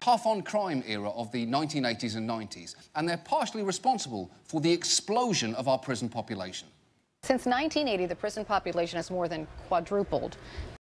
tough-on-crime era of the 1980s and 90s, and they're partially responsible for the explosion of our prison population. Since 1980, the prison population has more than quadrupled.